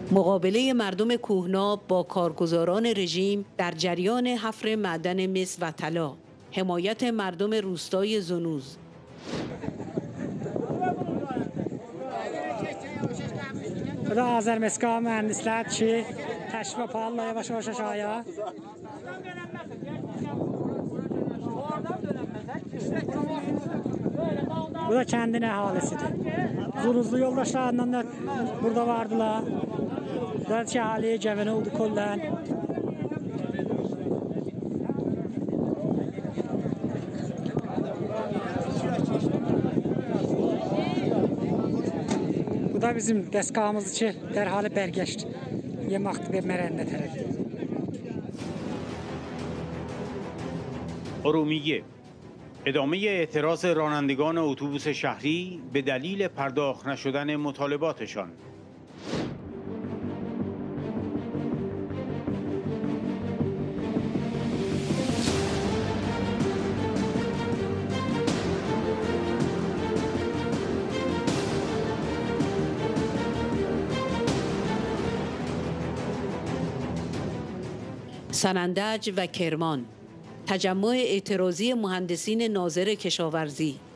مقابله مردم کوهنا با کارگزاران رژیم در جریان حفر معدن مس و طلا، حمایت مردم روستای زنوز. Bu da Azərbaycan mühəndislər ki, təşrif pahalı yavaş-yavaş aşağıya. Bu da kəndin əhalisidir. Zunuzlu yoldaşlarından da burada vardılar. Burada ki, əhaliyə gəvən oldu kollən. Bu da bizim dəstgahımız ki, dərhal bərgəşdi. Yemaklı bir mərəndə tərəf. ارومیه ادامه اعتراض رانندگان اتوبوس شهری به دلیل پرداخت نشدن مطالباتشان. سنندج و کرمان، تجمع اعتراضی مهندسین ناظر کشاورزی.